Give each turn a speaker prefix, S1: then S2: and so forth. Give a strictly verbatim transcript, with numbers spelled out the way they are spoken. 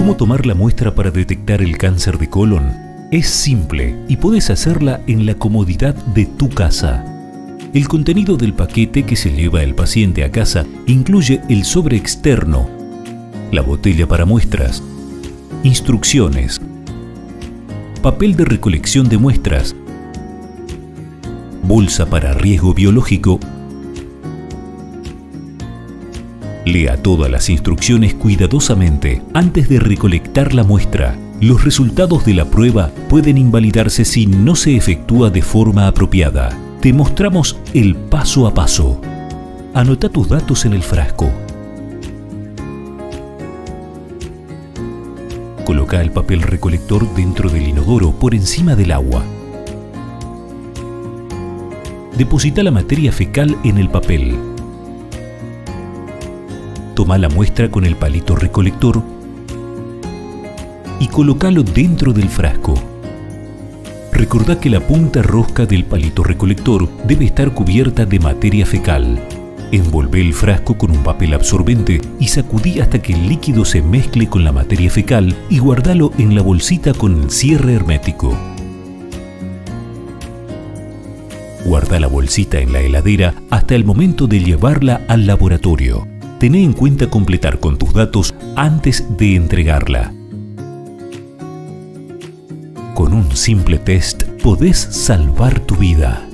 S1: ¿Cómo tomar la muestra para detectar el cáncer de colon? Es simple y podés hacerla en la comodidad de tu casa. El contenido del paquete que se lleva el paciente a casa incluye el sobre externo, la botella para muestras, instrucciones, papel de recolección de muestras, bolsa para riesgo biológico. Lea todas las instrucciones cuidadosamente antes de recolectar la muestra. Los resultados de la prueba pueden invalidarse si no se efectúa de forma apropiada. Te mostramos el paso a paso. Anota tus datos en el frasco. Coloca el papel recolector dentro del inodoro por encima del agua. Deposita la materia fecal en el papel. Toma la muestra con el palito recolector y colócalo dentro del frasco. Recordá que la punta rosca del palito recolector debe estar cubierta de materia fecal. Envolvé el frasco con un papel absorbente y sacudí hasta que el líquido se mezcle con la materia fecal y guardalo en la bolsita con el cierre hermético. Guarda la bolsita en la heladera hasta el momento de llevarla al laboratorio. Tené en cuenta completar con tus datos antes de entregarla. Con un simple test podés salvar tu vida.